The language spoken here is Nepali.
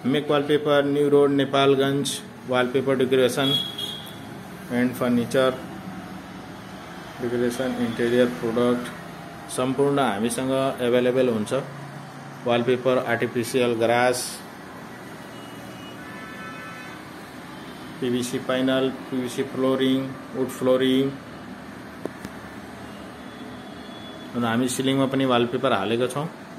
Make wallpaper, new road, Nepalgunj, wallpaper decoration and furniture decoration, interior product संपूर्ण हामीसँग अवेलेबल हुन्छ। Wallpaper, artificial grass, PVC panel, PVC flooring, wood flooring, अनि हामी सिलिङमा पनि वालपेपर हालेका छौं।